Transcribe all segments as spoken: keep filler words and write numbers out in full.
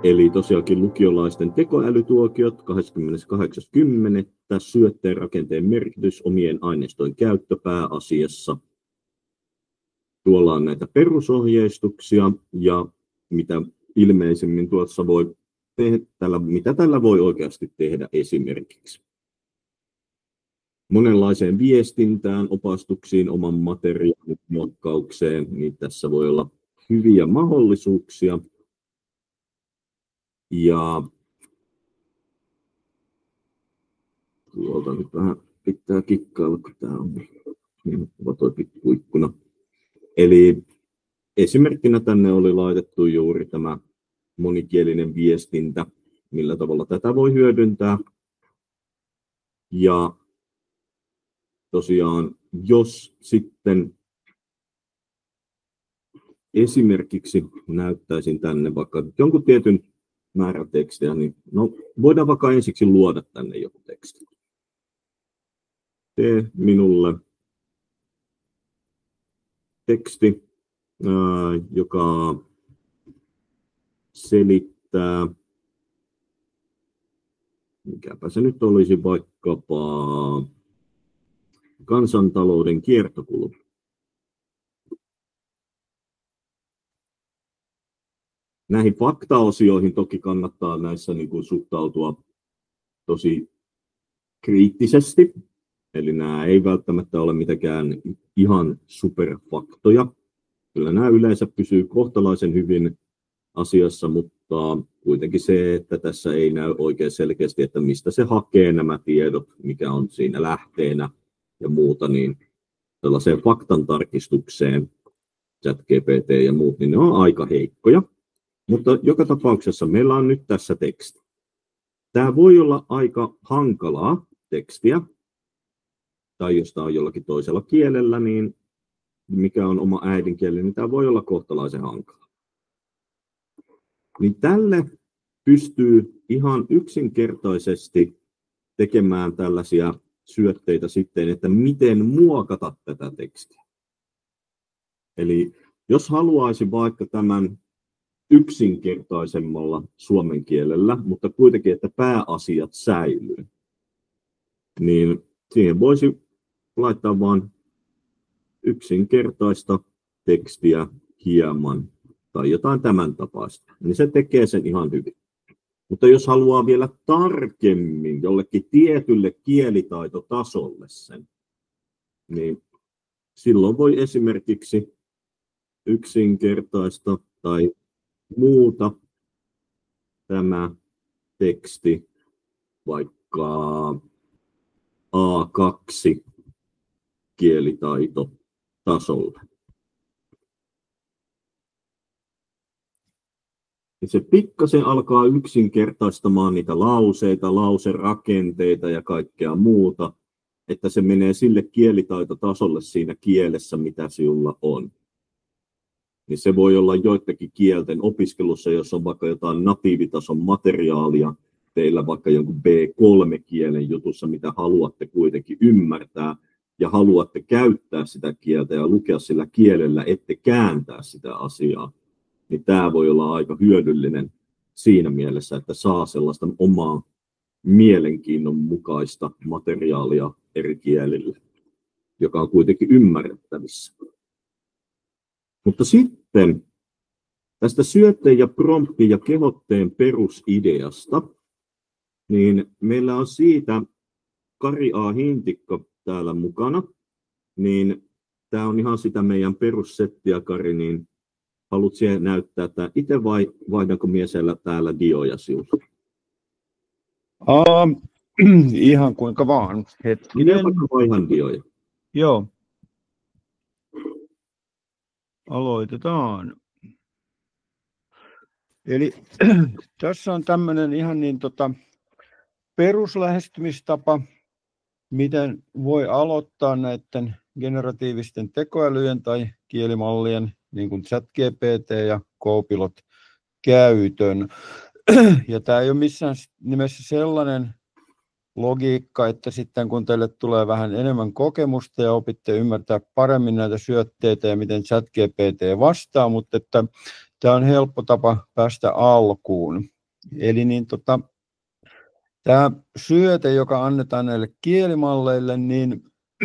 Eli tosiaankin lukiolaisten tekoälytuokiot kahdeskymmeneskahdeksas kymmenettä syötteen rakenteen merkitys omien aineistojen käyttö pääasiassa. Tuolla on näitä perusohjeistuksia ja mitä ilmeisemmin tuossa voi tehdä, tällä, mitä tällä voi oikeasti tehdä esimerkiksi. Monenlaiseen viestintään, opastuksiin, oman materiaalin muokkaukseen, niin tässä voi olla hyviä mahdollisuuksia. Ja tuolta nyt vähän pitää kikkailla, kun tämä on niin tuo pikkuikkuna. Eli esimerkkinä tänne oli laitettu juuri tämä monikielinen viestintä, millä tavalla tätä voi hyödyntää. Ja tosiaan, jos sitten esimerkiksi näyttäisin tänne vaikka jonkun tietyn määrän tekstiä, niin no, voidaan vaikka ensiksi luoda tänne joku teksti. Tee minulle teksti, ää, joka selittää, mikäpä se nyt olisi vaikkapa kansantalouden kiertokulu. Näihin faktaosioihin toki kannattaa näissä niin kuin suhtautua tosi kriittisesti. Eli nämä ei välttämättä ole mitenkään ihan superfaktoja. Kyllä nämä yleensä pysyy kohtalaisen hyvin asiassa, mutta kuitenkin se, että tässä ei näy oikein selkeästi, että mistä se hakee nämä tiedot, mikä on siinä lähteenä ja muuta, niin sellaiseen faktan tarkistukseen, ChatGPT ja muut, niin ne on aika heikkoja. Mutta joka tapauksessa meillä on nyt tässä teksti. Tämä voi olla aika hankalaa tekstiä, tai jos tämä on jollakin toisella kielellä, niin mikä on oma äidinkieli, niin tämä voi olla kohtalaisen hankala. Niin tälle pystyy ihan yksinkertaisesti tekemään tällaisia syötteitä sitten, että miten muokata tätä tekstiä. Eli jos haluaisi vaikka tämän yksinkertaisemmalla suomen kielellä, mutta kuitenkin, että pääasiat säilyy, niin siihen voisi laittaa vain yksinkertaista tekstiä hieman tai jotain tämän tapaista, niin se tekee sen ihan hyvin. Mutta jos haluaa vielä tarkemmin jollekin tietylle kielitaitotasolle sen, niin silloin voi esimerkiksi yksinkertaista tai muuta tämä teksti vaikka A kaksi kielitaitotasolle. Ja se pikkasen alkaa yksinkertaistamaan niitä lauseita, lauserakenteita ja kaikkea muuta, että se menee sille kielitaitotasolle siinä kielessä, mitä sinulla on. Niin se voi olla joidenkin kielten opiskelussa, jos on vaikka jotain natiivitason materiaalia, teillä vaikka jonkun B kolme kielen jutussa, mitä haluatte kuitenkin ymmärtää, ja haluatte käyttää sitä kieltä ja lukea sillä kielellä, ette kääntää sitä asiaa, niin tämä voi olla aika hyödyllinen siinä mielessä, että saa sellaista omaa mielenkiinnon mukaista materiaalia eri kielillä, joka on kuitenkin ymmärrettävissä. Mutta sitten tästä syötteen ja promptin ja kehotteen perusideasta, niin meillä on siitä Kari A. Hintikka täällä mukana, niin tämä on ihan sitä meidän perussettiä, Kari, niin haluatko sinä näyttää tämä itse vai vaihdanko minä siellä täällä dioja sinulle? Uh, ihan kuinka vaan. Hetkinen. Vaihdan dioja. Joo. Aloitetaan. Eli tässä on tämmöinen ihan niin tota peruslähestymistapa, miten voi aloittaa näiden generatiivisten tekoälyjen tai kielimallien, niin kuin ChatGPT ja Copilot, käytön. Ja tämä ei ole missään nimessä sellainen logiikka, että sitten kun teille tulee vähän enemmän kokemusta ja opitte ymmärtää paremmin näitä syötteitä ja miten ChatGPT vastaa, mutta että tämä on helppo tapa päästä alkuun. Eli niin tota, tämä syöte, joka annetaan näille kielimalleille, niin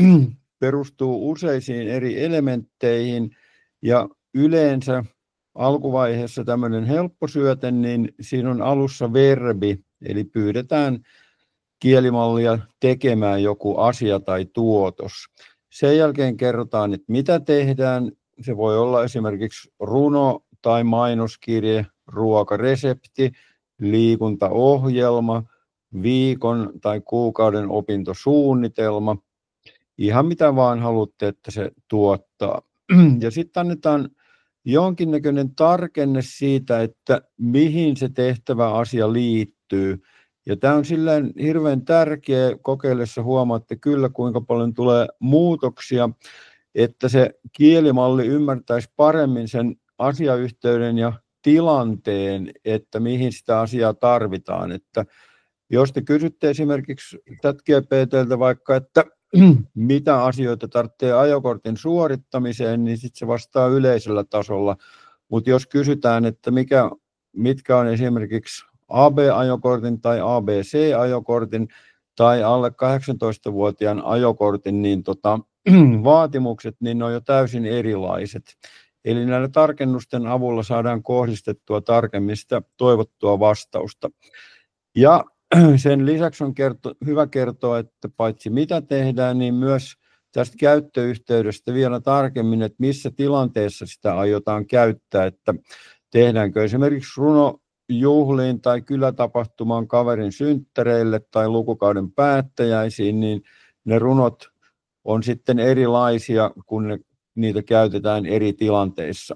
perustuu useisiin eri elementteihin ja yleensä alkuvaiheessa tämmöinen helppo syöte, niin siinä on alussa verbi, eli pyydetään kielimallia tekemään joku asia tai tuotos. Sen jälkeen kerrotaan, että mitä tehdään. Se voi olla esimerkiksi runo tai mainoskirje, ruokaresepti, liikuntaohjelma, viikon tai kuukauden opintosuunnitelma. Ihan mitä vaan haluatte, että se tuottaa. Ja sitten annetaan jonkinnäköinen tarkenne siitä, että mihin se tehtävä asia liittyy. Ja tämä on silleen hirveän tärkeä, kokeillessa huomaatte kyllä, kuinka paljon tulee muutoksia, että se kielimalli ymmärtäisi paremmin sen asiayhteyden ja tilanteen, että mihin sitä asiaa tarvitaan. Että jos te kysytte esimerkiksi ChatGPT:ltä vaikka, että mitä asioita tarvitsee ajokortin suorittamiseen, niin sitten se vastaa yleisellä tasolla. Mutta jos kysytään, että mikä, mitkä on esimerkiksi A B-ajokortin tai A B C-ajokortin tai alle kahdeksantoistavuotiaan ajokortin niin tota, vaatimukset, niin ne on jo täysin erilaiset. Eli näillä tarkennusten avulla saadaan kohdistettua tarkemmin sitä toivottua vastausta. Ja sen lisäksi on kerto, hyvä kertoa, että paitsi mitä tehdään, niin myös tästä käyttöyhteydestä vielä tarkemmin, että missä tilanteessa sitä aiotaan käyttää, että tehdäänkö esimerkiksi runo juhliin tai kylätapahtumaan kaverin synttäreille tai lukukauden päättäjäisiin, niin ne runot on sitten erilaisia, kun ne, niitä käytetään eri tilanteissa.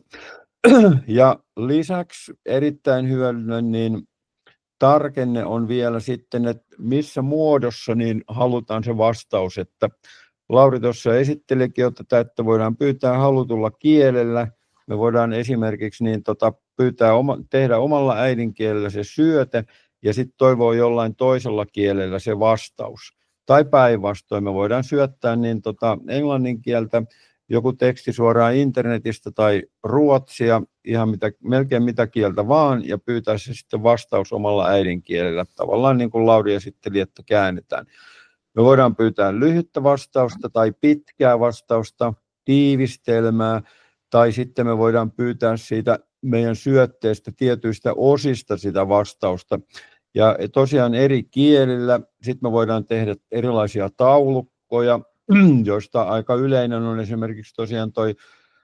Ja lisäksi erittäin hyödyllinen niin tarkenne on vielä sitten, että missä muodossa niin halutaan se vastaus, että Lauri tuossa esittelikin jo tätä, että voidaan pyytää halutulla kielellä, me voidaan esimerkiksi niin tota, pyytää oma, tehdä omalla äidinkielellä se syöte ja sitten toivoa jollain toisella kielellä se vastaus. Tai päinvastoin me voidaan syöttää niin tota, englannin kieltä joku teksti suoraan internetistä tai ruotsia, ihan mitä, melkein mitä kieltä vaan, ja pyytää se sitten vastaus omalla äidinkielellä. Tavallaan niin kuin Lauri esitteli, että käännetään. Me voidaan pyytää lyhyttä vastausta tai pitkää vastausta, tiivistelmää, tai sitten me voidaan pyytää siitä meidän syötteestä tietyistä osista sitä vastausta. Ja tosiaan eri kielillä, sitten me voidaan tehdä erilaisia taulukkoja, joista aika yleinen on esimerkiksi tosiaan toi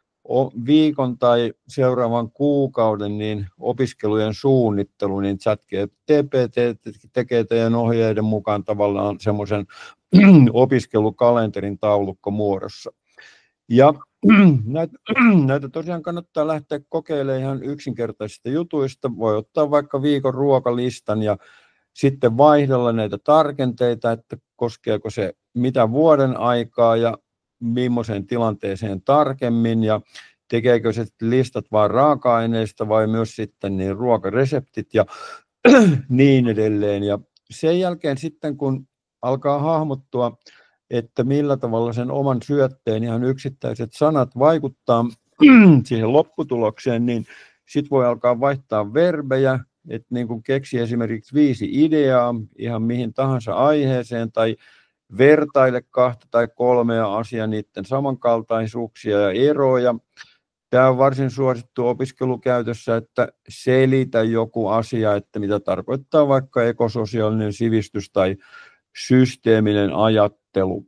viikon tai seuraavan kuukauden niin opiskelujen suunnittelu, niin ChatGPT tekee teidän ohjeiden mukaan tavallaan semmoisen opiskelukalenterin taulukkomuodossa. Ja näitä, näitä tosiaan kannattaa lähteä kokeilemaan ihan yksinkertaisista jutuista. Voi ottaa vaikka viikon ruokalistan ja sitten vaihdella näitä tarkenteita, että koskeeko se mitä vuoden aikaa ja millaiseen tilanteeseen tarkemmin ja tekeekö se listat vain raaka-aineista vai myös sitten niin ruokareseptit ja niin edelleen. Ja sen jälkeen sitten kun alkaa hahmottua, että millä tavalla sen oman syötteen ihan yksittäiset sanat vaikuttaa siihen lopputulokseen, niin sitten voi alkaa vaihtaa verbejä, että niin kun keksi esimerkiksi viisi ideaa ihan mihin tahansa aiheeseen tai vertaile kahta tai kolmea asiaa, niiden samankaltaisuuksia ja eroja. Tämä on varsin suosittu opiskelukäytössä, että selitä joku asia, että mitä tarkoittaa vaikka ekososiaalinen sivistys tai systeeminen ajattelu.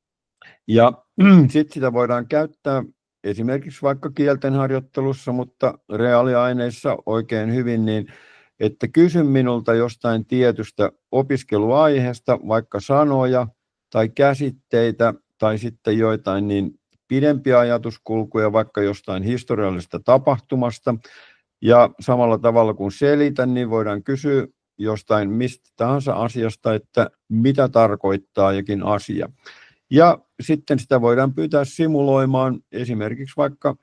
Ja sitten sitä voidaan käyttää esimerkiksi vaikka kieltenharjoittelussa, mutta reaaliaineissa oikein hyvin, niin että kysy minulta jostain tietystä opiskeluaiheesta, vaikka sanoja tai käsitteitä tai sitten joitain niin pidempiä ajatuskulkuja vaikka jostain historiallisesta tapahtumasta. Ja samalla tavalla kuin selitän, niin voidaan kysyä jostain mistä tahansa asiasta, että mitä tarkoittaa jokin asia. Ja sitten sitä voidaan pyytää simuloimaan esimerkiksi vaikka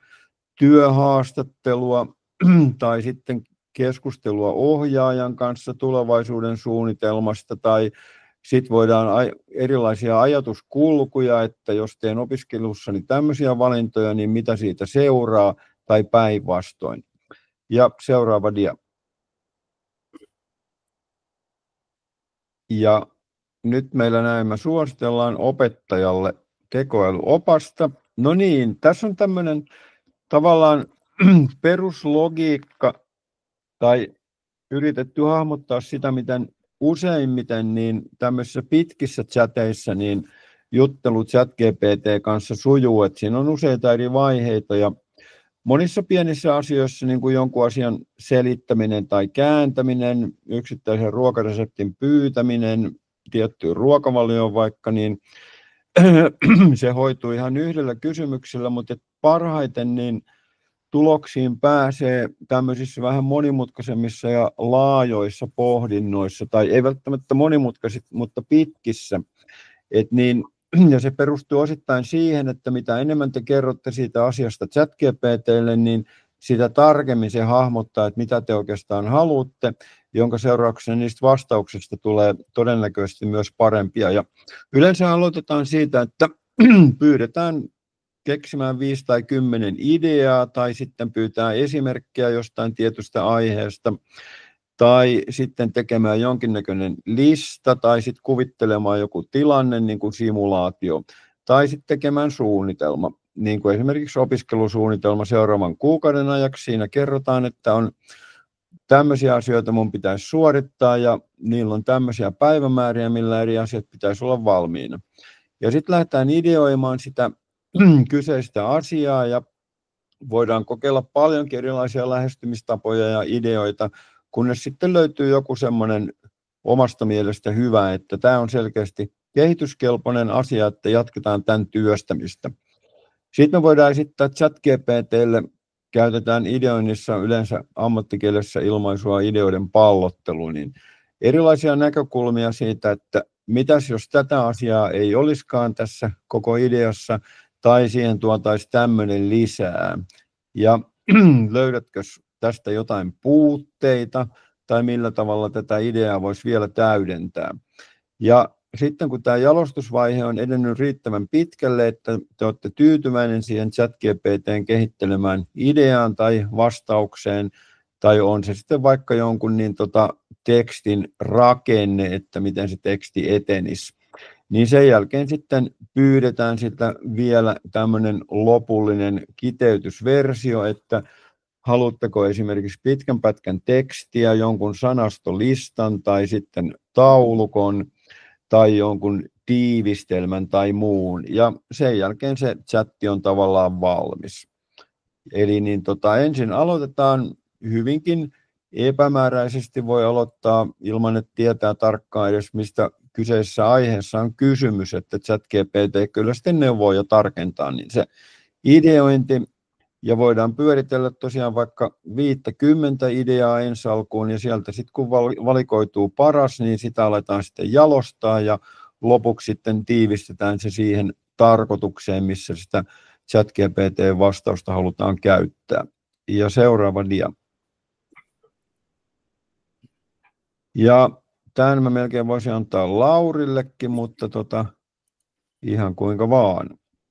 työhaastattelua tai sitten keskustelua ohjaajan kanssa tulevaisuuden suunnitelmasta tai sitten voidaan erilaisia ajatuskulkuja, että jos teen opiskelussani tämmöisiä valintoja, niin mitä siitä seuraa tai päinvastoin. Ja seuraava dia. Ja nyt meillä näemmä suositellaan opettajalle tekoälyopasta. No niin, tässä on tämmöinen tavallaan peruslogiikka tai yritetty hahmottaa sitä, miten useimmiten niin tämmöisissä pitkissä chateissa niin juttelu ChatGPT kanssa sujuu, että siinä on useita eri vaiheita ja monissa pienissä asioissa niin kuin jonkun asian selittäminen tai kääntäminen, yksittäisen ruokareseptin pyytäminen, tiettyyn ruokavalioon vaikka, niin se hoituu ihan yhdellä kysymyksellä, mutta parhaiten niin tuloksiin pääsee tämmöisissä vähän monimutkaisemmissa ja laajoissa pohdinnoissa, tai ei välttämättä monimutkaisissa, mutta pitkissä. Et niin, ja se perustuu osittain siihen, että mitä enemmän te kerrotte siitä asiasta ChatGPTlle, niin sitä tarkemmin se hahmottaa, että mitä te oikeastaan haluatte, jonka seurauksena niistä vastauksista tulee todennäköisesti myös parempia. Ja yleensä aloitetaan siitä, että pyydetään keksimään viisi tai kymmenen ideaa, tai sitten pyytää esimerkkejä jostain tietystä aiheesta, tai sitten tekemään jonkinnäköinen lista, tai sitten kuvittelemaan joku tilanne, niin kuin simulaatio, tai sitten tekemään suunnitelma, niin kuin esimerkiksi opiskelusuunnitelma seuraavan kuukauden ajaksi. Siinä kerrotaan, että on tämmöisiä asioita mun pitäisi suorittaa, ja niillä on tämmöisiä päivämääriä, millä eri asiat pitäisi olla valmiina. Ja sitten lähdetään ideoimaan sitä kyseistä asiaa, ja voidaan kokeilla paljonkin erilaisia lähestymistapoja ja ideoita, kunnes sitten löytyy joku semmoinen omasta mielestä hyvä, että tämä on selkeästi kehityskelpoinen asia, että jatketaan tämän työstämistä. Sitten me voidaan esittää ChatGPTlle, käytetään ideoinnissa yleensä ammattikielessä ilmaisua ideoiden pallottelu, niin erilaisia näkökulmia siitä, että mitäs jos tätä asiaa ei olisikaan tässä koko ideassa, tai siihen tuotaisiin tämmöinen lisää, ja löydätkö tästä jotain puutteita, tai millä tavalla tätä ideaa voisi vielä täydentää. Ja sitten kun tämä jalostusvaihe on edennyt riittävän pitkälle, että te olette tyytyväinen siihen ChatGPT:n kehittelemään ideaan tai vastaukseen, tai on se sitten vaikka jonkun niin tota, tekstin rakenne, että miten se teksti etenisi, niin sen jälkeen sitten pyydetään sitä vielä tämmöinen lopullinen kiteytysversio, että haluatteko esimerkiksi pitkän pätkän tekstiä, jonkun sanastolistan tai sitten taulukon tai jonkun tiivistelmän tai muun, ja sen jälkeen se chatti on tavallaan valmis. Eli niin tota, ensin aloitetaan hyvinkin epämääräisesti, voi aloittaa ilman, että tietää tarkkaan edes, mistä kyseisessä aiheessa on kysymys, että ChatGPT kyllä sitten neuvoo ja tarkentaa, niin se ideointi, ja voidaan pyöritellä tosiaan vaikka viittäkymmentä ideaa ensi alkuun, ja sieltä sitten kun valikoituu paras, niin sitä aletaan sitten jalostaa, ja lopuksi sitten tiivistetään se siihen tarkoitukseen, missä sitä ChatGPT-vastausta halutaan käyttää. Ja seuraava dia. Ja tämän mä melkein voisin antaa Laurillekin, mutta tota, ihan kuinka vaan.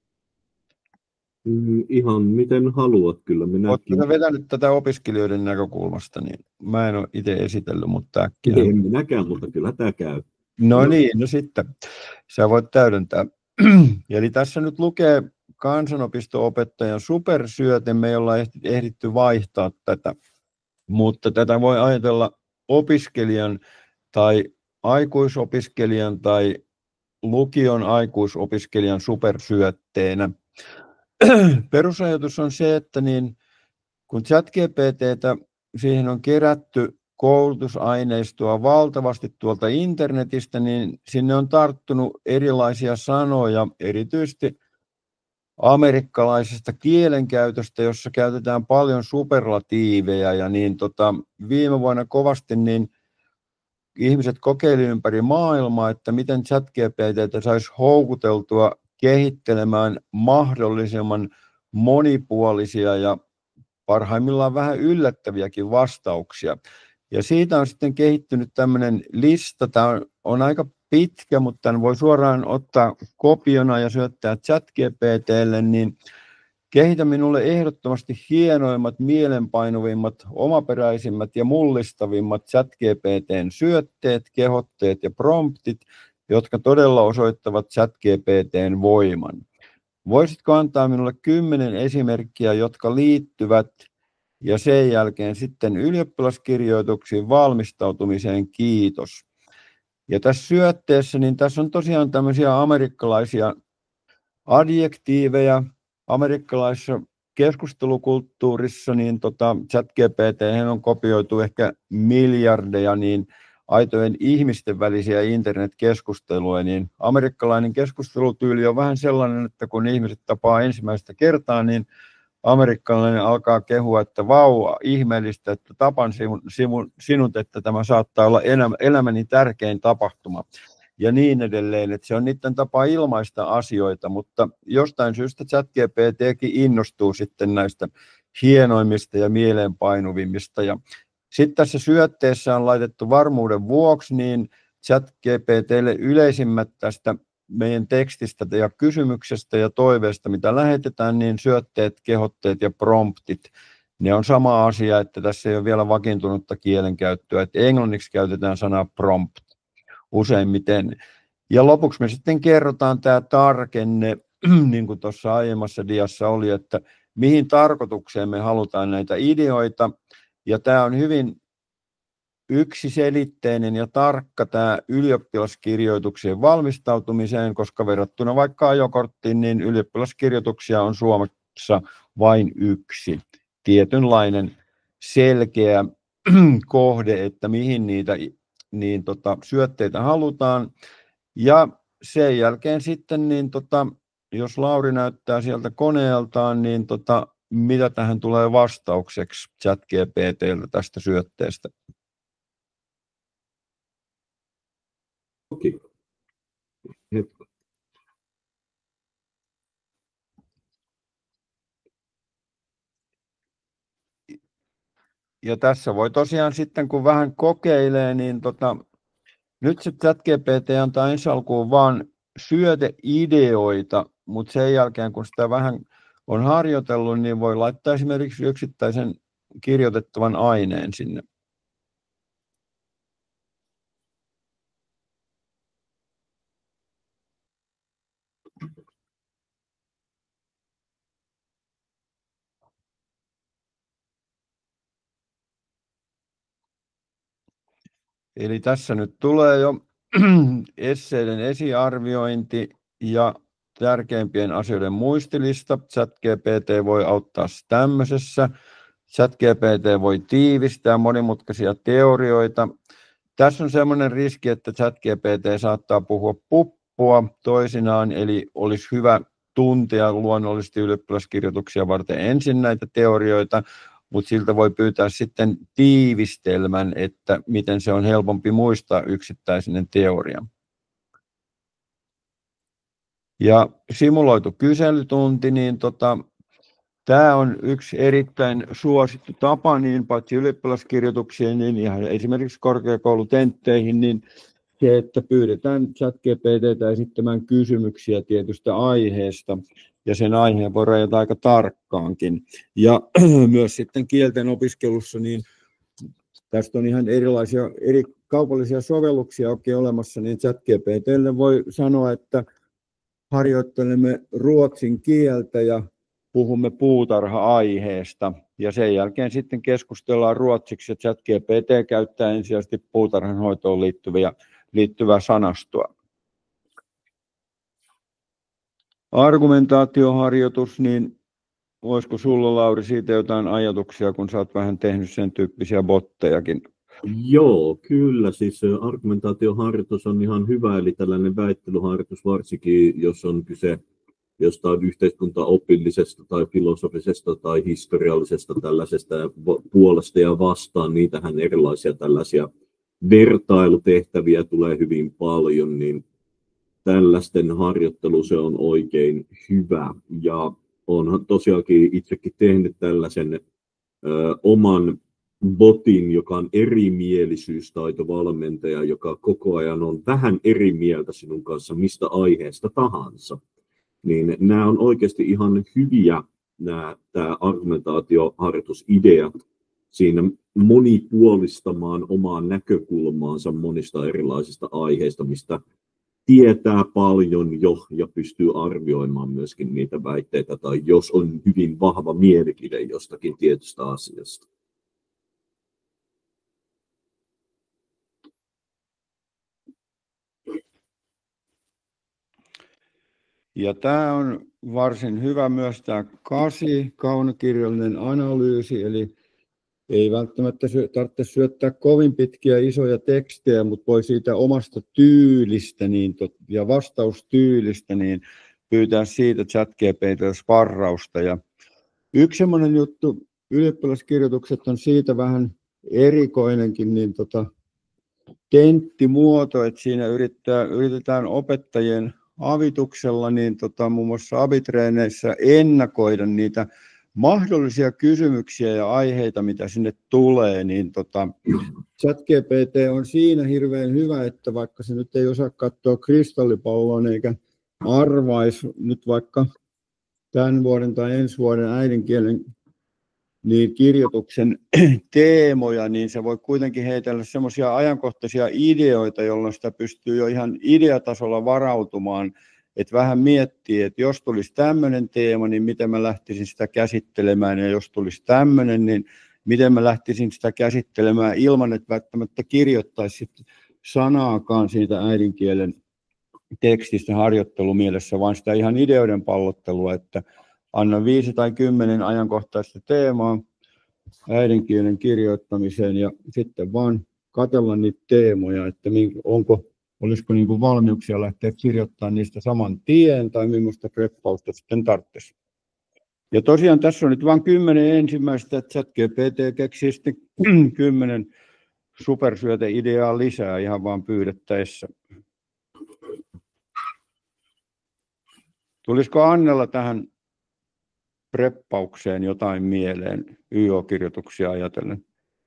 Mm, ihan miten haluat kyllä. Oletko sä vetänyt tätä opiskelijoiden näkökulmasta, niin mä en ole itse esitellyt, mutta äkkiä. En minäkään, mutta kyllä tämä käy. No, no niin, no sitten sä voit täydentää. Eli tässä nyt lukee kansanopisto-opettajan supersyöte, me ei olla ehditty vaihtaa tätä, mutta tätä voi ajatella opiskelijan tai aikuisopiskelijan tai lukion aikuisopiskelijan supersyötteenä. Perusajatus on se, että niin, kun ChatGPT:tä siihen on kerätty koulutusaineistoa valtavasti tuolta internetistä, niin sinne on tarttunut erilaisia sanoja, erityisesti amerikkalaisesta kielenkäytöstä, jossa käytetään paljon superlatiiveja, ja niin tota, viime vuonna kovasti niin ihmiset kokeili ympäri maailmaa, että miten ChatGPT:tä saisi houkuteltua kehittelemään mahdollisimman monipuolisia ja parhaimmillaan vähän yllättäviäkin vastauksia. Ja siitä on sitten kehittynyt tämmöinen lista, tämä on, on aika pitkä, mutta tämän voi suoraan ottaa kopiona ja syöttää ChatGPT:lle, niin Kehitä minulle ehdottomasti hienoimmat, mielenpainuvimmat, omaperäisimmät ja mullistavimmat ChatGPT:n syötteet, kehotteet ja promptit, jotka todella osoittavat ChatGPT:n voiman. Voisitko antaa minulle kymmenen esimerkkiä, jotka liittyvät ja sen jälkeen sitten ylioppilaskirjoituksiin valmistautumiseen, kiitos. Ja tässä syötteessä, niin tässä on tosiaan tämmöisiä amerikkalaisia adjektiiveja. Amerikkalaisessa keskustelukulttuurissa niin tota, ChatGPT on kopioitu ehkä miljardeja niin aitojen ihmisten välisiä internetkeskusteluja, niin amerikkalainen keskustelutyyli on vähän sellainen, että kun ihmiset tapaa ensimmäistä kertaa, niin amerikkalainen alkaa kehua, että vau, ihmeellistä, että tapan sinut, että tämä saattaa olla elämäni tärkein tapahtuma. Ja niin edelleen, että se on niiden tapa ilmaista asioita, mutta jostain syystä ChatGPTkin innostuu sitten näistä hienoimmista ja mieleenpainuvimmista. Ja sitten tässä syötteessä on laitettu varmuuden vuoksi niin ChatGPTlle yleisimmät tästä meidän tekstistä ja kysymyksestä ja toiveesta, mitä lähetetään, niin syötteet, kehotteet ja promptit. Ne on sama asia, että tässä ei ole vielä vakiintunutta kielenkäyttöä, että englanniksi käytetään sanaa prompt useimmiten. Ja lopuksi me sitten kerrotaan tämä tarkenne, niin kuin tuossa aiemmassa diassa oli, että mihin tarkoitukseen me halutaan näitä ideoita. Ja tämä on hyvin yksiselitteinen ja tarkka tämä ylioppilaskirjoituksien valmistautumiseen, koska verrattuna vaikka ajokorttiin, niin ylioppilaskirjoituksia on Suomessa vain yksi. Tietynlainen selkeä kohde, että mihin niitä niin tota, syötteitä halutaan. Ja sen jälkeen sitten, niin tota, jos Lauri näyttää sieltä koneeltaan, niin tota, mitä tähän tulee vastaukseksi ChatGPT:ltä tästä syötteestä? Okei. Ja tässä voi tosiaan sitten, kun vähän kokeilee, niin tota, nyt se ChatGPT antaa ensi alkuun vaan syöteideoita, mutta sen jälkeen, kun sitä vähän on harjoitellut, niin voi laittaa esimerkiksi yksittäisen kirjoitettavan aineen sinne. Eli tässä nyt tulee jo esseiden esiarviointi ja tärkeimpien asioiden muistilista. ChatGPT voi auttaa tämmöisessä. ChatGPT voi tiivistää monimutkaisia teorioita. Tässä on sellainen riski, että ChatGPT saattaa puhua puppua toisinaan, eli olisi hyvä tuntea luonnollisesti ylioppilaskirjoituksia varten ensin näitä teorioita, mutta siltä voi pyytää sitten tiivistelmän, että miten se on helpompi muistaa yksittäinen teoria. Ja simuloitu kyselytunti, niin tota, tämä on yksi erittäin suosittu tapa, niin paitsi ylioppilaskirjoituksiin, niin ihan esimerkiksi korkeakoulutentteihin, niin se, että pyydetään ChatGPT:tä esittämään kysymyksiä tietystä aiheesta, ja sen aiheen voi rajata aika tarkkaankin. Ja myös sitten kielten opiskelussa, niin tästä on ihan erilaisia eri kaupallisia sovelluksia oikein olemassa, niin ChatGPT:lle voi sanoa, että harjoittelemme ruotsin kieltä ja puhumme puutarha-aiheesta. Ja sen jälkeen sitten keskustellaan ruotsiksi ja ChatGPT käyttää ensisijaisesti puutarhanhoitoon liittyviä, liittyvää sanastoa. Argumentaatioharjoitus, niin olisiko sulla, Lauri, siitä jotain ajatuksia, kun sä oot vähän tehnyt sen tyyppisiä bottejakin? Joo, kyllä. Siis argumentaatioharjoitus on ihan hyvä, eli tällainen väittelyharjoitus, varsinkin jos on kyse jostain yhteiskuntaopillisesta tai filosofisesta tai historiallisesta tällaisesta puolesta ja vastaan. Niitähän erilaisia tällaisia vertailutehtäviä tulee hyvin paljon, niin tällaisten harjoittelu se on oikein hyvä. Ja onhan tosiaankin itsekin tehnyt tällaisen ö, oman botin, joka on erimielisyystaitovalmentaja, joka koko ajan on vähän eri mieltä sinun kanssa mistä aiheesta tahansa. Niin nämä on oikeasti ihan hyviä nämä, tämä argumentaatioharjoitusideat siinä monipuolistamaan omaa näkökulmaansa monista erilaisista aiheista, mistä tietää paljon jo ja pystyy arvioimaan myöskin niitä väitteitä, tai jos on hyvin vahva mielipide jostakin tietystä asiasta. Ja tämä on varsin hyvä myös tämä kasi, kaunokirjallinen analyysi, eli ei välttämättä tarvitse syöttää kovin pitkiä isoja tekstejä, mutta voi siitä omasta tyylistä niin tot, ja vastaustyylistä niin pyytää siitä ChatGPT:ltä sparrausta. Ja yksi semmoinen juttu, ylioppilaskirjoitukset on siitä vähän erikoinenkin, niin tota, tenttimuoto, että siinä yrittää, yritetään opettajien avituksella, niin tota, muun muassa abitreeneissä ennakoida niitä mahdollisia kysymyksiä ja aiheita, mitä sinne tulee, niin tota, ChatGPT on siinä hirveän hyvä, että vaikka se nyt ei osaa katsoa kristallipalloon eikä arvaisi nyt vaikka tämän vuoden tai ensi vuoden äidinkielen niin kirjoituksen teemoja, niin se voi kuitenkin heitellä semmoisia ajankohtaisia ideoita, jolloin sitä pystyy jo ihan ideatasolla varautumaan, että vähän miettii, että jos tulisi tämmöinen teema, niin miten mä lähtisin sitä käsittelemään, ja jos tulisi tämmöinen, niin miten mä lähtisin sitä käsittelemään ilman, että välttämättä kirjoittaisi sanaakaan siitä äidinkielen tekstistä harjoittelumielessä, vaan sitä ihan ideoiden pallottelua, että anna viisi tai kymmenen ajankohtaista teemaa äidinkielen kirjoittamiseen ja sitten vaan katsella niitä teemoja, että onko, olisiko niin kuin valmiuksia lähteä kirjoittamaan niistä saman tien tai millaista preppausta sitten tarvitsisi. Ja tosiaan tässä on nyt vain kymmenen ensimmäistä, että ChatGPT keksii sitten kymmenen supersyöteideaa lisää ihan vaan pyydettäessä. Tulisiko Annella tähän preppaukseen jotain mieleen Y O-kirjoituksia ajatellen?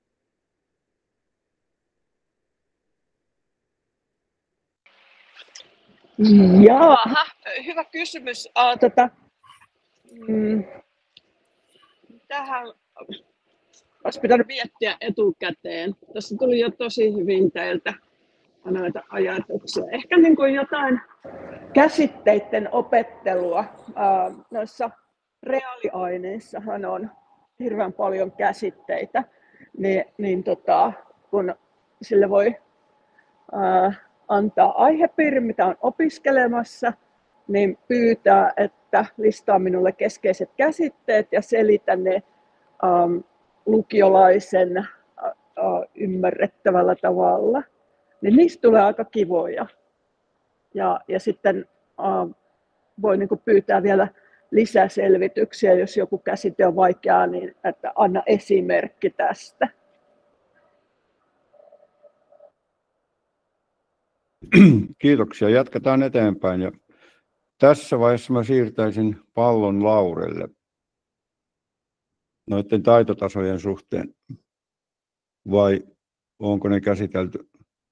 Jaaha, hyvä kysymys. Uh, tota, mm, tähän olisi pitänyt miettiä etukäteen. Tässä tuli jo tosi hyvin teiltä noita ajatuksia. Ehkä niin kuin jotain käsitteiden opettelua. Uh, noissa reaaliaineissahan on hirveän paljon käsitteitä, niin, niin tota, kun sille voi uh, antaa aihepiirin, mitä on opiskelemassa, niin pyytää, että listaa minulle keskeiset käsitteet ja selitä ne um, lukiolaisen uh, uh, ymmärrettävällä tavalla. Niin niistä tulee aika kivoja. Ja, ja sitten uh, voi niin kuin pyytää vielä lisäselvityksiä, jos joku käsite on vaikeaa, niin että anna esimerkki tästä. Kiitoksia. Jatketaan eteenpäin. Ja tässä vaiheessa mä siirtäisin pallon Laurelle noiden taitotasojen suhteen. Vai onko ne käsitelty?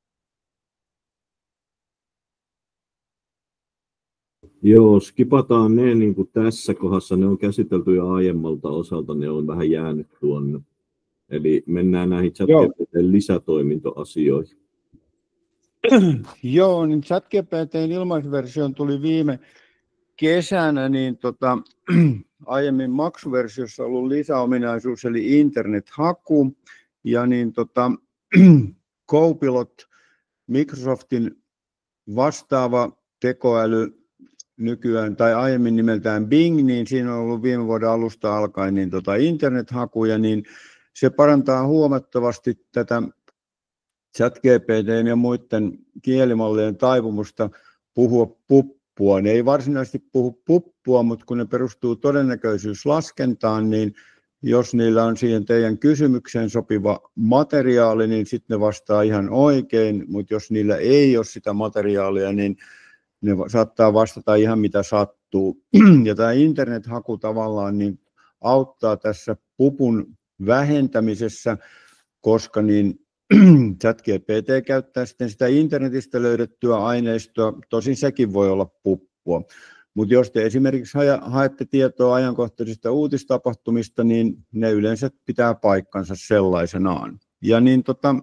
Joo, skipataan ne niin kuin tässä kohdassa. Ne on käsitelty jo aiemmalta osalta, ne on vähän jäänyt tuonne. Eli mennään näihin ChatGPT:n lisätoimintoasioihin. Joo, niin ChatGPT:n ilmaisversioon tuli viime kesänä, niin tota, aiemmin maksuversiossa ollut lisäominaisuus, eli internethaku, ja niin tota, Copilot, Microsoftin vastaava tekoäly, nykyään tai aiemmin nimeltään Bing, niin siinä on ollut viime vuoden alusta alkaen niin tota internethakuja, niin se parantaa huomattavasti tätä ChatGPT:n ja muiden kielimallien taipumusta puhua puppua. Ne ei varsinaisesti puhu puppua, mutta kun ne perustuu todennäköisyyslaskentaan, niin jos niillä on siihen teidän kysymykseen sopiva materiaali, niin sitten ne vastaa ihan oikein, mutta jos niillä ei ole sitä materiaalia, niin ne saattaa vastata ihan mitä sattuu. Ja tämä internethaku tavallaan niin auttaa tässä pupun vähentämisessä, koska niin ChatGPT käyttää sitten sitä internetistä löydettyä aineistoa, tosin sekin voi olla puppua. Mutta jos te esimerkiksi haette tietoa ajankohtaisista uutistapahtumista, niin ne yleensä pitää paikkansa sellaisenaan. Ja niin tota,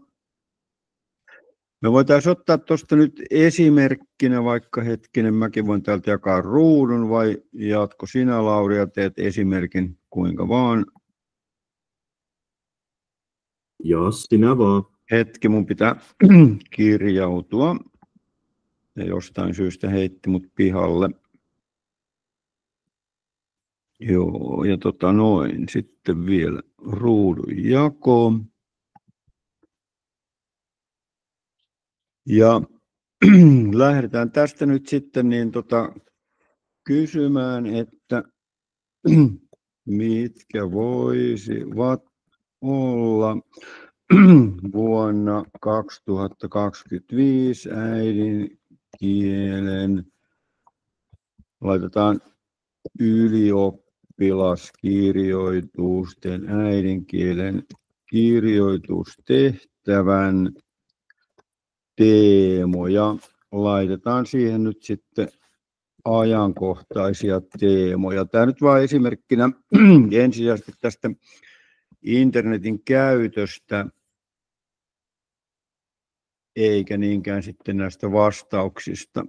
me voitaisiin ottaa tuosta nyt esimerkkinä, vaikka hetkinen, mäkin voin täältä jakaa ruudun, vai jatko sinä, Lauri, ja teet esimerkin kuinka vaan. Jos sinä vaan. Hetki, mun pitää kirjautua. Ja jostain syystä heitti mut pihalle. Joo, ja tota noin, sitten vielä ruudun jako. Ja lähdetään tästä nyt sitten niin tota, kysymään, että mitkä voisivat olla vuonna kaksituhattakaksikymmentäviisi äidinkielen, laitetaan ylioppilaskirjoitusten äidinkielen kirjoitustehtävän teemoja. Laitetaan siihen nyt sitten ajankohtaisia teemoja. Tämä nyt vain esimerkkinä ensisijaisesti tästä internetin käytöstä, eikä niinkään sitten näistä vastauksista.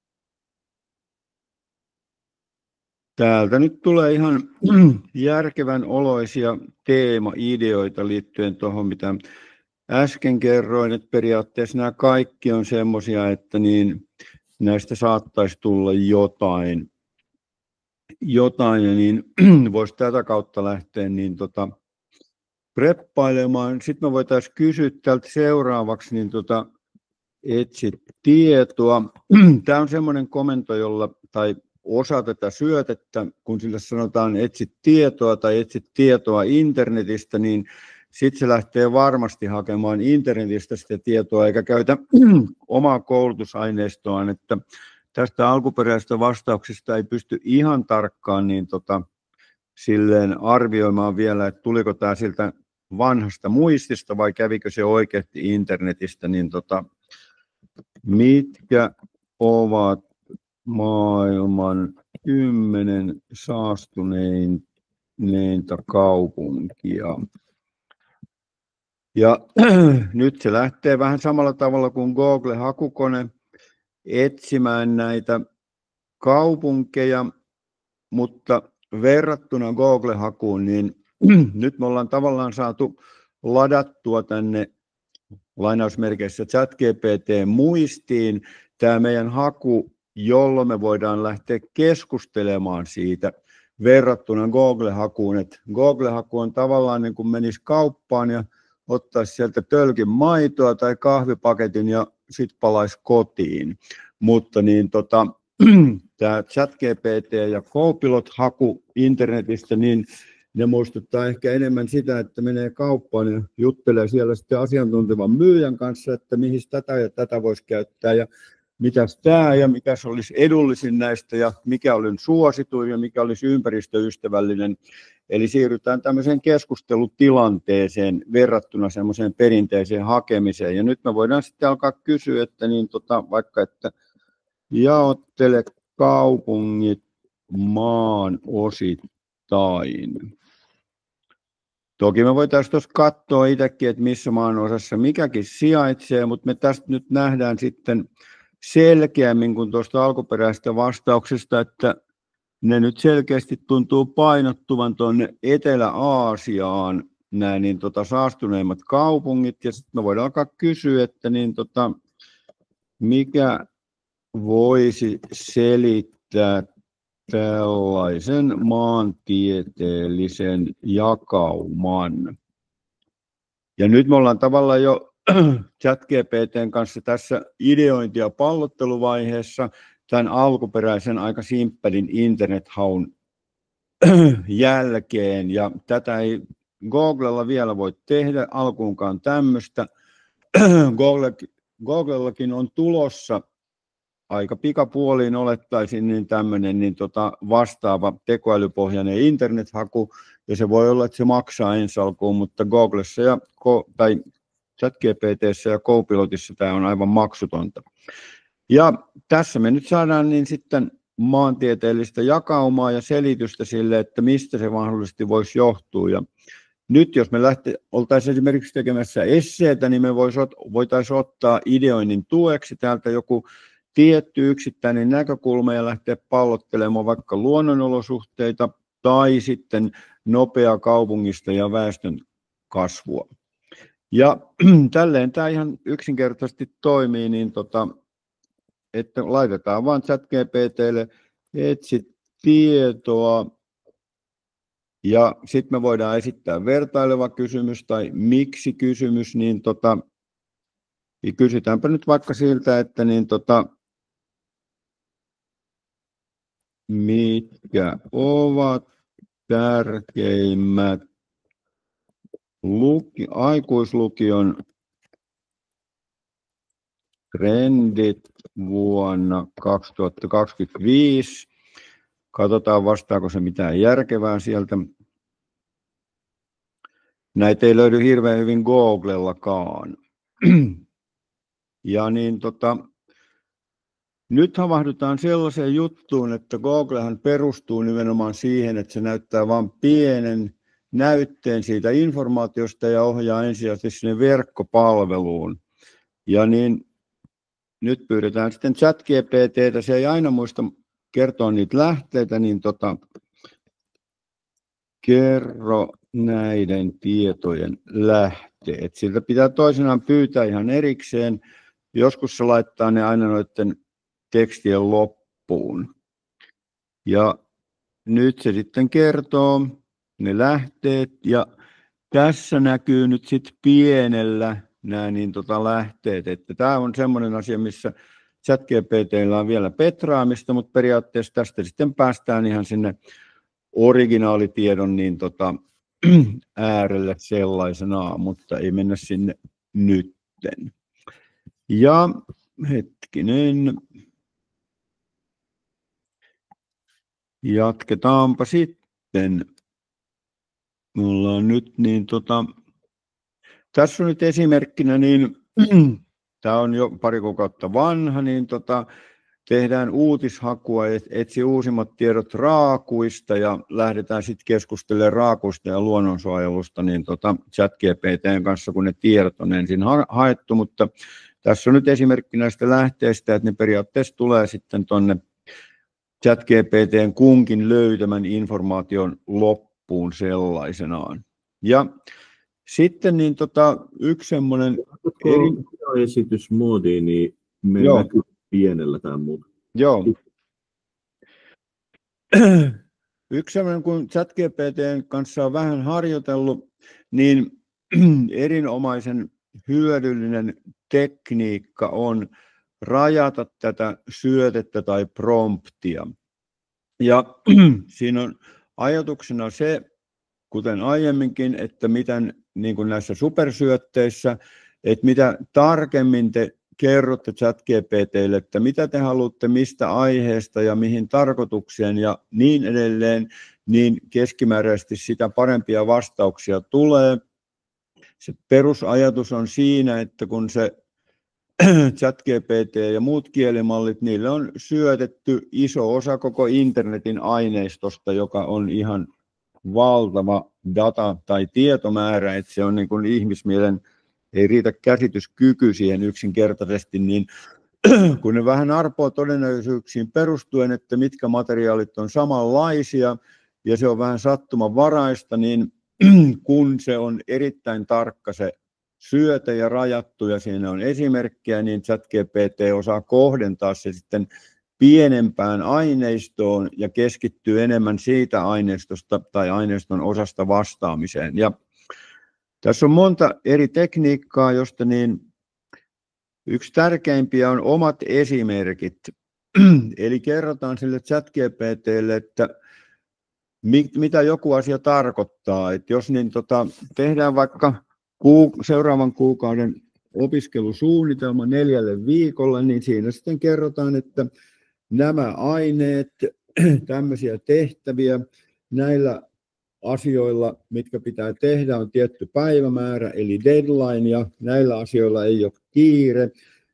Täältä nyt tulee ihan järkevän oloisia teemaideoita liittyen tuohon, mitä äsken kerroin, että periaatteessa nämä kaikki on semmoisia, että niin näistä saattaisi tulla jotain, jotain ja niin voisi tätä kautta lähteä niin tota, preppailemaan. Sitten me voitaisiin kysyä täältä seuraavaksi, niin tota, etsi tietoa. Tämä on semmoinen komento, jolla, tai osa tätä syötettä, kun sille sanotaan etsi tietoa tai etsi tietoa internetistä, niin sitten se lähtee varmasti hakemaan internetistä sitä tietoa, eikä käytä omaa koulutusaineistoaan, että tästä alkuperäisestä vastauksesta ei pysty ihan tarkkaan niin tota, silleen arvioimaan vielä, että tuliko tämä siltä vanhasta muistista vai kävikö se oikeasti internetistä, niin tota, mitkä ovat maailman kymmenen saastuneinta kaupunkia. Ja nyt se lähtee vähän samalla tavalla kuin Google-hakukone etsimään näitä kaupunkeja, mutta verrattuna Google-hakuun, niin nyt me ollaan tavallaan saatu ladattua tänne lainausmerkeissä ChatGPT-muistiin tämä meidän haku, jolloin me voidaan lähteä keskustelemaan siitä verrattuna Google-hakuun. Et Google-haku on tavallaan niin kuin menisi kauppaan ja ottaisi sieltä tölkin maitoa tai kahvipaketin ja sitten palaisi kotiin. Mutta niin tota, tämä ChatGPT ja Copilot-haku internetistä, niin ne muistuttaa ehkä enemmän sitä, että menee kauppaan ja juttelee siellä sitten asiantuntevan myyjän kanssa, että mihin tätä ja tätä voisi käyttää ja mitäs tämä ja mikä olisi edullisin näistä ja mikä olisi suosituin ja mikä olisi ympäristöystävällinen. Eli siirrytään tämmöiseen keskustelutilanteeseen verrattuna semmoiseen perinteiseen hakemiseen. Ja nyt me voidaan sitten alkaa kysyä, että niin tota, vaikka että jaottele kaupungit maan osittain. Toki me voitaisiin tuossa katsoa itsekin, että missä maan osassa mikäkin sijaitsee, mutta me tästä nyt nähdään sitten selkeämmin kuin tuosta alkuperäisestä vastauksesta, että ne nyt selkeästi tuntuu painottuvan tuonne Etelä-Aasiaan, nämä niin tota, saastuneimmat kaupungit, ja sitten me voidaan alkaa kysyä, että niin tota, mikä voisi selittää tällaisen maantieteellisen jakauman. Ja nyt me ollaan tavallaan jo ChatGPTn kanssa tässä ideointi- ja pallotteluvaiheessa tämän alkuperäisen aika simppelin internethaun jälkeen. Ja tätä ei Googlella vielä voi tehdä alkuunkaan tämmöistä. Google, Googlellakin on tulossa aika pikapuoliin olettaisin niin tämmöinen niin tota vastaava tekoälypohjainen internethaku, ja se voi olla, että se maksaa ensi alkuun, mutta Googlessa ja tai ChatGPT:ssä ja Copilotissa tämä on aivan maksutonta. Ja tässä me nyt saadaan niin sitten maantieteellistä jakaumaa ja selitystä sille, että mistä se mahdollisesti voisi johtua. Ja nyt jos me lähte, oltaisiin esimerkiksi tekemässä esseetä, niin me voitaisiin ottaa ideoinnin tueksi täältä joku tietty yksittäinen näkökulma ja lähteä pallottelemaan vaikka luonnonolosuhteita tai sitten nopeaa kaupungista ja väestön kasvua. Ja tälleen tämä ihan yksinkertaisesti toimii, niin tota, että laitetaan vaan ChatGPT:lle etsi tietoa ja sitten me voidaan esittää vertaileva kysymys tai miksi kysymys, niin tota, kysytäänpä nyt vaikka siltä, että niin tota, mitkä ovat tärkeimmät luki, aikuislukion trendit vuonna kaksituhattakaksikymmentäviisi. Katsotaan, vastaako se mitään järkevää sieltä. Näitä ei löydy hirveän hyvin Googlellakaan. Ja niin tota, nyt havahdutaan sellaiseen juttuun, että Googlehan perustuu nimenomaan siihen, että se näyttää vain pienen näytteen siitä informaatiosta ja ohjaa ensisijaisesti sinne verkkopalveluun. Ja niin nyt pyydetään sitten ChatGPT:tä, se ei aina muista kertoa niitä lähteitä, niin tota, kerro näiden tietojen lähteet. Siltä pitää toisenaan pyytää ihan erikseen. Joskus se laittaa ne aina noiden tekstien loppuun. Ja nyt se sitten kertoo ne lähteet ja tässä näkyy nyt sitten pienellä nämä niin tota lähteet. Että tämä on semmoinen asia, missä ChatGPT:llä on vielä petraamista, mutta periaatteessa tästä sitten päästään ihan sinne originaalitieton niin tota, äärelle sellaisenaan, mutta ei mennä sinne nytten. Ja hetkinen, jatketaanpa sitten. Me ollaan nyt niin tota, tässä on nyt esimerkkinä, niin tämä on jo pari kuukautta vanha, niin tota, tehdään uutishakua, etsi uusimmat tiedot raakuista ja lähdetään sitten keskustelemaan raakuista ja luonnonsuojelusta niin tota ChatGPT:n kanssa, kun ne tiedot on ensin ha- haettu, mutta tässä on nyt esimerkki näistä lähteistä, että ne periaatteessa tulee sitten tuonne ChatGPT:n kunkin löytämän informaation loppuun sellaisenaan. Ja sitten niin tota, yksi semmoinen eri esitysmoodi, niin meillä näkyy pienellä tämä muuta. Joo. Yksi semmoinen, kun ChatGPT:n kanssa on vähän harjoitellut, niin erinomaisen hyödyllinen tekniikka on rajata tätä syötettä tai promptia. Ja siinä on ajatuksena se, kuten aiemminkin, että miten niin kuin näissä supersyötteissä, että mitä tarkemmin te kerrotte ChatGPT:lle, että mitä te haluatte, mistä aiheesta ja mihin tarkoitukseen ja niin edelleen, niin keskimääräisesti sitä parempia vastauksia tulee. Se perusajatus on siinä, että kun se ChatGPT ja muut kielimallit, niille on syötetty iso osa koko internetin aineistosta, joka on ihan valtava data- tai tietomäärä, että se on niin kuin ihmismielen, ei riitä käsityskyky siihen yksinkertaisesti, niin kun ne vähän arpoo todennäköisyyksiin perustuen, että mitkä materiaalit on samanlaisia ja se on vähän sattumanvaraista, niin kun se on erittäin tarkka se syöte ja rajattu ja siinä on esimerkkejä, niin ChatGPT osaa kohdentaa se sitten pienempään aineistoon ja keskittyy enemmän siitä aineistosta tai aineiston osasta vastaamiseen. Ja tässä on monta eri tekniikkaa, josta niin yksi tärkeimpiä on omat esimerkit. Eli kerrotaan sille ChatGPT:lle, että mit, mitä joku asia tarkoittaa. Että jos niin tota, tehdään vaikka kuu, seuraavan kuukauden opiskelusuunnitelma neljälle viikolle, niin siinä sitten kerrotaan, että nämä aineet, tämmöisiä tehtäviä, näillä asioilla, mitkä pitää tehdä, on tietty päivämäärä, eli deadline, ja näillä asioilla ei ole kiire.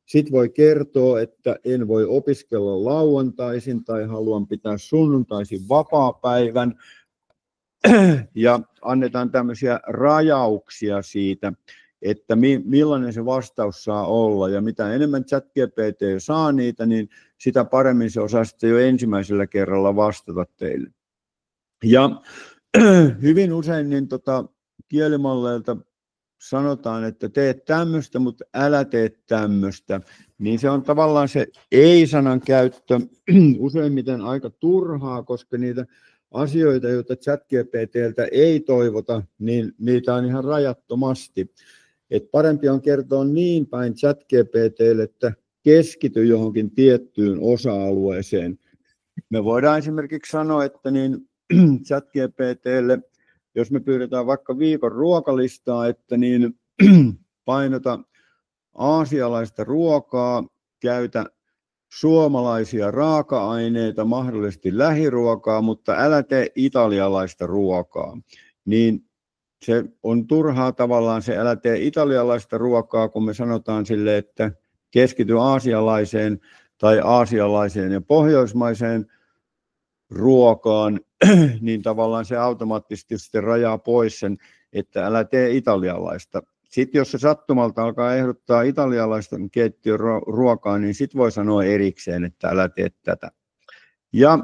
Sitten voi kertoa, että en voi opiskella lauantaisin tai haluan pitää sunnuntaisin vapaapäivän. Ja annetaan tämmöisiä rajauksia siitä, että mi- millainen se vastaus saa olla. Ja mitä enemmän ChatGPT saa niitä, niin sitä paremmin se osaa sitten jo ensimmäisellä kerralla vastata teille. Ja hyvin usein niin tota, kielimalleilta sanotaan, että teet tämmöistä, mutta älä tee tämmöistä. Niin se on tavallaan se ei-sanan käyttö useimmiten aika turhaa, koska niitä asioita, joita ChatGPT:ltä ei toivota, niin niitä on ihan rajattomasti. Et parempi on kertoa niin päin ChatGPT:lle, että keskity johonkin tiettyyn osa-alueeseen. Me voidaan esimerkiksi sanoa, että niin ChatGPT:lle, jos me pyydetään vaikka viikon ruokalistaa, että niin painota aasialaista ruokaa, käytä suomalaisia raaka-aineita, mahdollisesti lähiruokaa, mutta älä tee italialaista ruokaa. Niin se on turhaa tavallaan se älä tee italialaista ruokaa, kun me sanotaan sille, että keskity aasialaiseen tai aasialaiseen ja pohjoismaiseen ruokaan, niin tavallaan se automaattisesti sitten rajaa pois sen, että älä tee italialaista. Sitten jos se sattumalta alkaa ehdottaa italialaista keittiön ruokaa, niin sitten voi sanoa erikseen, että älä tee tätä. Ja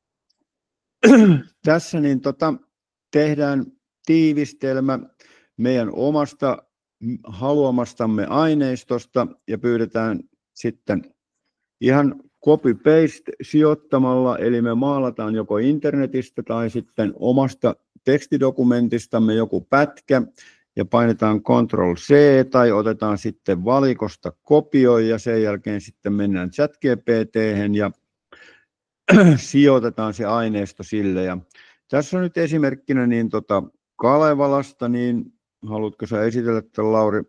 tässä niin tota, tehdään tiivistelmä meidän omasta haluamastamme aineistosta ja pyydetään sitten ihan copy-paste sijoittamalla, eli me maalataan joko internetistä tai sitten omasta tekstidokumentistamme joku pätkä ja painetaan control C tai otetaan sitten valikosta kopioi ja sen jälkeen sitten mennään ChatGPT:hen ja sijoitetaan se aineisto sille. Ja tässä on nyt esimerkkinä niin tota Kalevalasta, niin haluatko sä esitellä tämän, Lauri?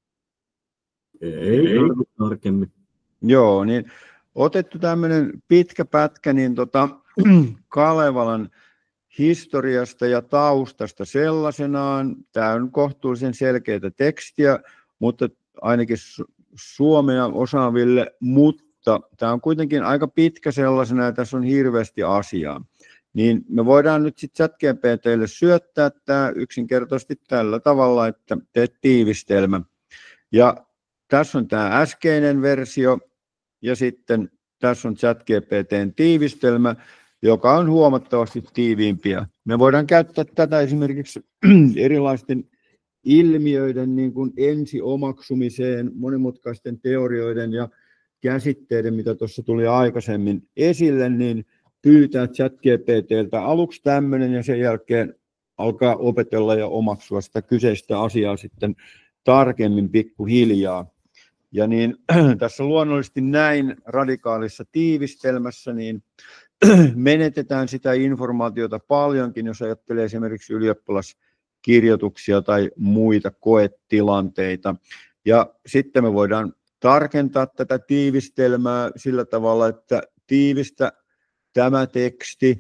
Ei, ei tarkemmin. Joo, niin otettu tämmöinen pitkä pätkä niin tota, Kalevalan historiasta ja taustasta sellaisenaan. Tämä on kohtuullisen selkeää tekstiä, mutta ainakin su- suomea osaaville, mutta tämä on kuitenkin aika pitkä sellaisena ja tässä on hirveästi asiaa. Niin me voidaan nyt sitten ChatGPT:lle syöttää tämä yksinkertaisesti tällä tavalla, että teet tiivistelmä. Ja tässä on tämä äskeinen versio ja sitten tässä on ChatGPT:n tiivistelmä, joka on huomattavasti tiiviimpiä. Me voidaan käyttää tätä esimerkiksi erilaisten ilmiöiden niin kuin ensiomaksumiseen, monimutkaisten teorioiden ja käsitteiden, mitä tuossa tuli aikaisemmin esille, niin pyytää ChatGPT:ltä aluksi tämmöinen ja sen jälkeen alkaa opetella ja omaksua sitä kyseistä asiaa sitten tarkemmin pikkuhiljaa. Ja niin tässä luonnollisesti näin radikaalissa tiivistelmässä niin menetetään sitä informaatiota paljonkin, jos ajattelee esimerkiksi ylioppilaskirjoituksia tai muita koetilanteita. Ja sitten me voidaan tarkentaa tätä tiivistelmää sillä tavalla, että tiivistä tämä teksti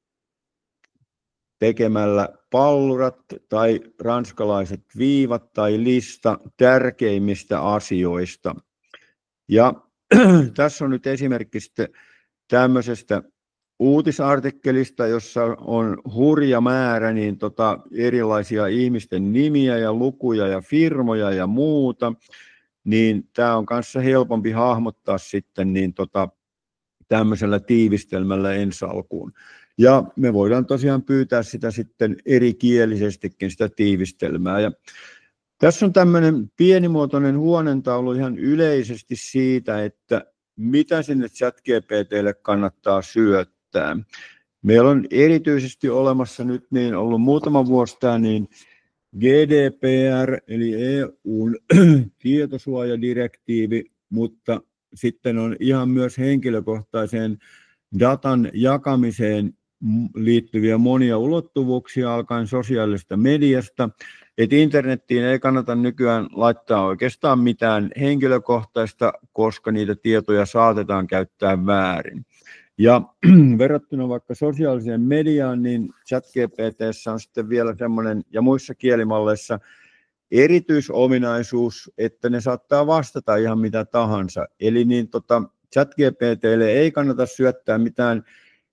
tekemällä pallurat tai ranskalaiset viivat tai lista tärkeimmistä asioista. Ja tässä on nyt esimerkki sitten tämmöisestä uutisartikkelista, jossa on hurja määrä niin tota, erilaisia ihmisten nimiä ja lukuja ja firmoja ja muuta, niin tämä on kanssa helpompi hahmottaa sitten niin tota, tämmöisellä tiivistelmällä ensi alkuun. Ja me voidaan tosiaan pyytää sitä sitten erikielisestikin sitä tiivistelmää. Ja tässä on tämmöinen pienimuotoinen huonentaulu ihan yleisesti siitä, että mitä sinne ChatGPT:lle kannattaa syöttää. Meillä on erityisesti olemassa nyt niin ollut muutama vuosi tämä niin G D P R eli E U:n tietosuojadirektiivi, mutta sitten on ihan myös henkilökohtaiseen datan jakamiseen liittyviä monia ulottuvuuksia alkaen sosiaalisesta mediasta. Et internettiin ei kannata nykyään laittaa oikeastaan mitään henkilökohtaista, koska niitä tietoja saatetaan käyttää väärin. Ja verrattuna vaikka sosiaaliseen mediaan, niin ChatGPT:ssä on sitten vielä semmoinen, ja muissa kielimalleissa erityisominaisuus, että ne saattaa vastata ihan mitä tahansa. Eli niin tota, ChatGPT:lle ei kannata syöttää mitään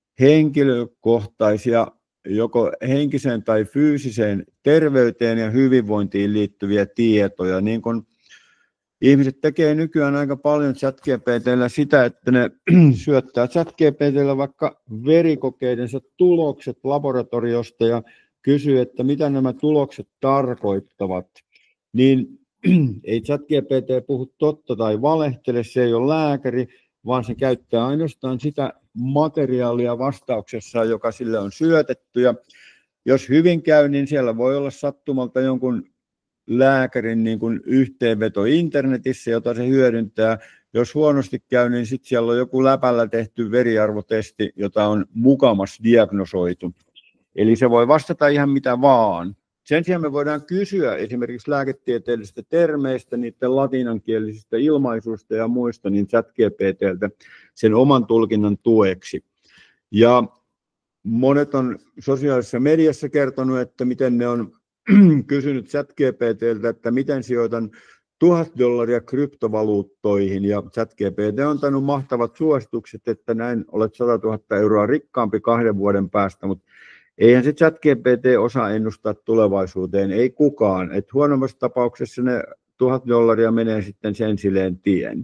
henkilökohtaisia, joko henkiseen tai fyysiseen terveyteen ja hyvinvointiin liittyviä tietoja. Niin kun ihmiset tekee nykyään aika paljon ChatGPT:llä sitä, että ne syöttää ChatGPT:llä vaikka verikokeidensa tulokset laboratoriosta ja kysyy, että mitä nämä tulokset tarkoittavat. Niin ei ChatGPT puhu totta tai valehtele, se ei ole lääkäri, vaan se käyttää ainoastaan sitä materiaalia vastauksessa, joka sille on syötetty. Ja jos hyvin käy, niin siellä voi olla sattumalta jonkun lääkärin niin kuin yhteenveto internetissä, jota se hyödyntää. Jos huonosti käy, niin sitten siellä on joku läpällä tehty veriarvotesti, jota on mukamas diagnosoitu. Eli se voi vastata ihan mitä vaan. Sen sijaan me voidaan kysyä esimerkiksi lääketieteellisistä termeistä, niiden latinankielisistä ilmaisuista ja muista, niin ChatGPT:ltä sen oman tulkinnan tueksi. Ja monet on sosiaalisessa mediassa kertonut, että miten ne on kysynyt ChatGPT:ltä, että miten sijoitan tuhat dollaria kryptovaluuttoihin, ja ChatGPT on antanut mahtavat suositukset, että näin olet satatuhatta euroa rikkaampi kahden vuoden päästä, mutta eihän se ChatGPT osaa ennustaa tulevaisuuteen, ei kukaan. Et huonommassa tapauksessa ne tuhat dollaria menee sitten sen silleen tien.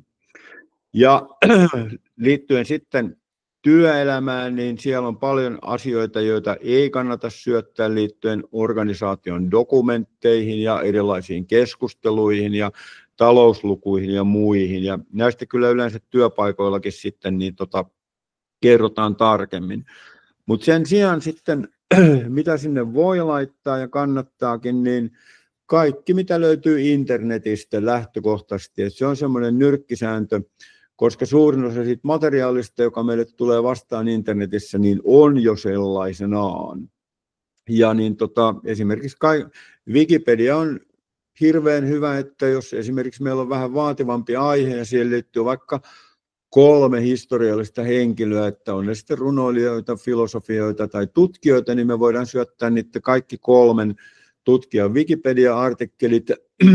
Ja liittyen sitten työelämään, niin siellä on paljon asioita, joita ei kannata syöttää liittyen organisaation dokumentteihin ja erilaisiin keskusteluihin ja talouslukuihin ja muihin. Ja näistä kyllä yleensä työpaikoillakin sitten niin tota, kerrotaan tarkemmin. Mutta sen sijaan sitten, mitä sinne voi laittaa ja kannattaakin, niin kaikki mitä löytyy internetistä lähtökohtaisesti. Et se on semmoinen nyrkkisääntö, koska suurin osa siitä materiaalista, joka meille tulee vastaan internetissä, niin on jo sellaisenaan. Ja niin tota, esimerkiksi kai, Wikipedia on hirveän hyvä, että jos esimerkiksi meillä on vähän vaativampi aihe ja siihen liittyy vaikka kolme historiallista henkilöä, että on ne sitten runoilijoita, filosofioita tai tutkijoita, niin me voidaan syöttää niitä kaikki kolmen tutkijan Wikipedia-artikkelit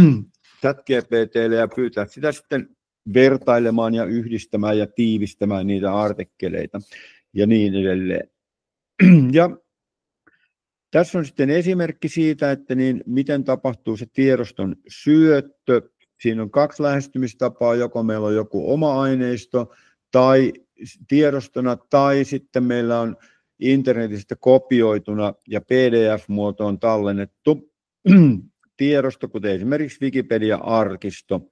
ChatGPT:lle ja pyytää sitä sitten vertailemaan ja yhdistämään ja tiivistämään niitä artikkeleita ja niin edelleen. Ja tässä on sitten esimerkki siitä, että niin miten tapahtuu se tiedoston syöttö. Siinä on kaksi lähestymistapaa, joko meillä on joku oma aineisto tai tiedostona, tai sitten meillä on internetistä kopioituna ja P D F-muotoon tallennettu tiedosto, kuten esimerkiksi Wikipedia-arkisto,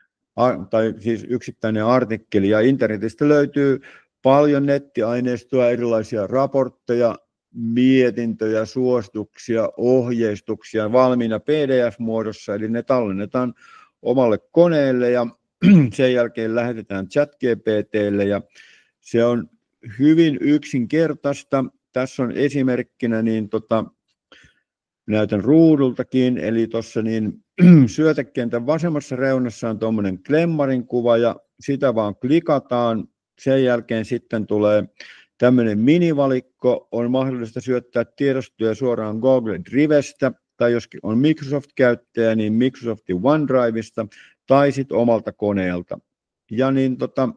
tai siis yksittäinen artikkeli. Ja internetistä löytyy paljon nettiaineistoa, erilaisia raportteja, mietintöjä, suosituksia, ohjeistuksia valmiina P D F-muodossa, eli ne tallennetaan omalle koneelle ja sen jälkeen lähetetään ChatGPT:lle ja se on hyvin yksinkertaista. Tässä on esimerkkinä, niin tota, näytän ruudultakin, eli tuossa niin syötekentän vasemmassa reunassa on tuommoinen klemmarin kuva ja sitä vaan klikataan. Sen jälkeen sitten tulee tämmöinen minivalikko, on mahdollista syöttää tiedostoja suoraan Google Drivestä, tai jos on Microsoft-käyttäjä, niin Microsoftin OneDrivesta, tai sitten omalta koneelta. Ja niin tota,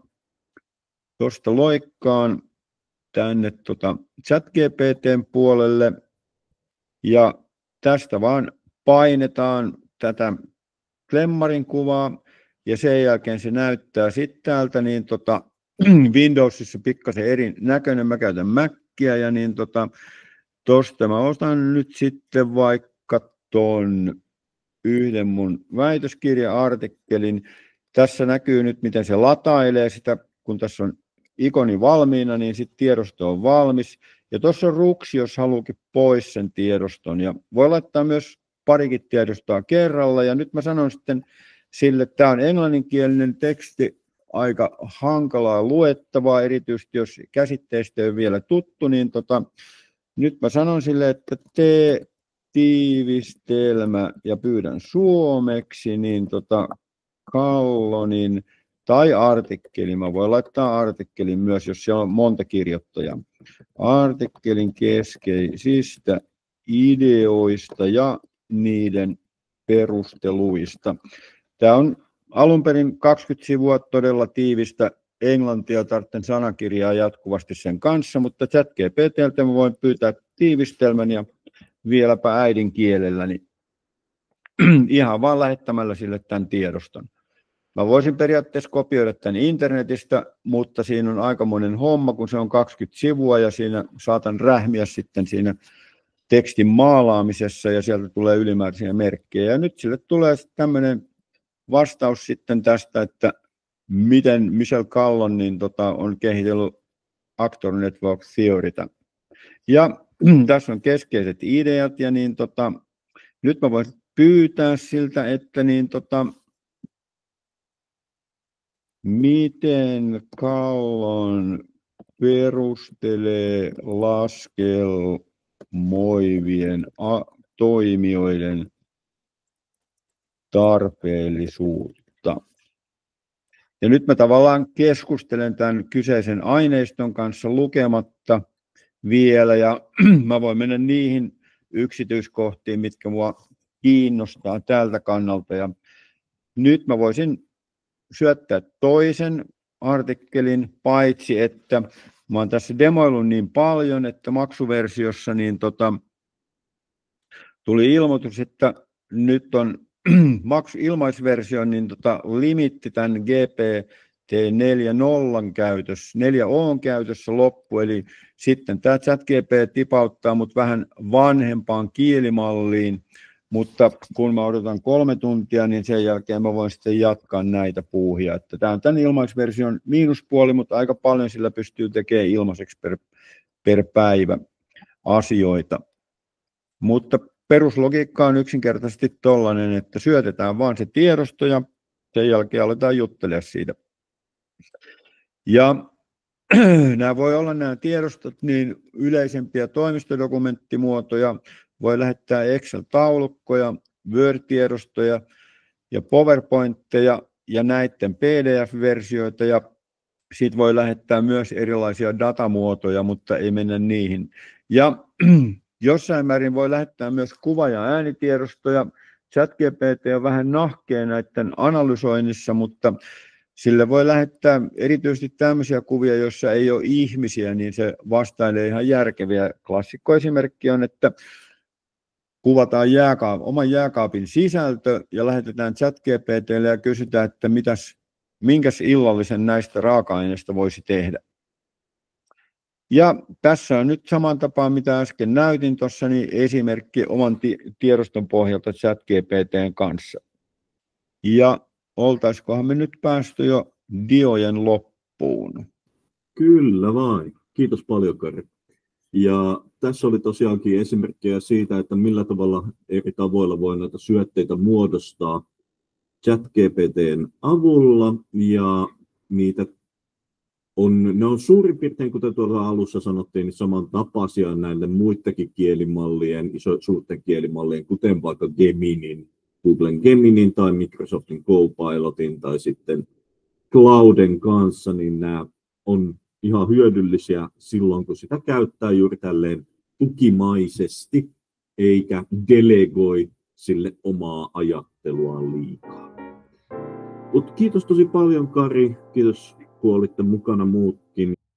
tuosta loikkaan tänne tota ChatGPT:n puolelle, ja tästä vaan painetaan tätä klemmarin kuvaa, ja sen jälkeen se näyttää sitten täältä niin tota, Windowsissa pikkasen eri näköinen. Mä käytän Macia, ja niin tota, tuosta mä otan nyt sitten vaikka tuon yhden mun väitöskirja-artikkelin. Tässä näkyy nyt, miten se latailee sitä, kun tässä on ikoni valmiina, niin sitten tiedosto on valmis. Ja tuossa on ruksi, jos haluukin pois sen tiedoston. Ja voi laittaa myös parikin tiedostoa kerralla. Ja nyt mä sanon sitten sille, että tämä on englanninkielinen teksti, aika hankalaa luettavaa, erityisesti jos käsitteistä ei ole vielä tuttu, niin tota, nyt mä sanon sille, että tee tiivistelmä ja pyydän suomeksi, niin tota, Kallonin tai artikkeli, mä voin laittaa artikkelin myös, jos siellä on monta kirjoittajaa. Artikkelin keskeisistä ideoista ja niiden perusteluista. Tämä on alun perin kaksikymmentä sivua todella tiivistä englantia, tarvitsen sanakirjaa jatkuvasti sen kanssa, mutta ChatGPT:ltä mä voin pyytää tiivistelmän ja vieläpä äidinkielelläni ihan vaan lähettämällä sille tämän tiedoston. Mä voisin periaatteessa kopioida tämän internetistä, mutta siinä on aikamoinen homma, kun se on kaksikymmentä sivua ja siinä saatan rähmiä sitten siinä tekstin maalaamisessa ja sieltä tulee ylimääräisiä merkkejä. Ja nyt sille tulee tämmöinen vastaus sitten tästä, että miten Michel Callon niin tota, on kehitellyt Actor Network Theorytä. Ja tässä on keskeiset ideat ja niin tota, nyt mä voisin pyytää siltä, että niin tota, miten Callon perustelee laskelmoivien toimijoiden tarpeellisuutta. Ja nyt mä tavallaan keskustelen tämän kyseisen aineiston kanssa lukematta vielä, ja mä voin mennä niihin yksityiskohtiin, mitkä mua kiinnostaa tältä kannalta. Ja nyt mä voisin syöttää toisen artikkelin, paitsi että mä oon tässä demoillut niin paljon, että maksuversiossa niin tota, tuli ilmoitus, että nyt on maksu ilmaisversion niin tota, limitti tämän G P T neljä piste nolla käytössä, neljä on käytössä loppu, eli sitten tämä ChatGPT tipauttaa mut vähän vanhempaan kielimalliin, mutta kun mä odotan kolme tuntia, niin sen jälkeen mä voin sitten jatkaa näitä puuhia. Että tämä on tämän ilmaisversion miinuspuoli, mutta aika paljon sillä pystyy tekemään ilmaiseksi per, per päivä asioita. Mutta peruslogiikka on yksinkertaisesti tollainen, että syötetään vaan se tiedosto ja sen jälkeen aletaan juttelemaan siitä. Ja nämä voi olla nämä tiedostot niin yleisempiä toimistodokumenttimuotoja, voi lähettää Excel-taulukkoja, Word-tiedostoja ja PowerPointteja ja näiden P D F-versioita ja siitä voi lähettää myös erilaisia datamuotoja, mutta ei mennä niihin. Ja jossain määrin voi lähettää myös kuva- ja äänitiedostoja. ChatGPT on vähän nahkea näiden analysoinnissa, mutta sille voi lähettää erityisesti tämmöisiä kuvia, joissa ei ole ihmisiä, niin se vastailee ihan järkeviä. Klassikkoesimerkki on, että kuvataan jääkaap, oman jääkaapin sisältö ja lähetetään ChatGPT:lle ja kysytään, että mitäs, minkäs illallisen näistä raaka-aineista voisi tehdä. Ja tässä on nyt saman tapaan, mitä äsken näytin tuossa, niin esimerkki oman tiedoston pohjalta ChatGPT:n kanssa. Ja oltaisikohan me nyt päästy jo diojen loppuun? Kyllä vain. Kiitos paljon, Kari. Ja tässä oli tosiaankin esimerkkejä siitä, että millä tavalla eri tavoilla voi näitä syötteitä muodostaa ChatGPT:n avulla. Ja niitä on, ne on suurin piirtein, kuten tuolla alussa sanottiin, niin samantapaisia näille muidenkin kielimallien, iso, suurten kielimallien, kuten vaikka Geminin, Googlen Geminin tai Microsoftin Copilotin tai sitten Clouden kanssa, niin nämä on ihan hyödyllisiä silloin, kun sitä käyttää juuri tälleen tukimaisesti, eikä delegoi sille omaa ajatteluaan liikaa. Mut kiitos tosi paljon, Kari. Kiitos, kun olitte mukana muutkin.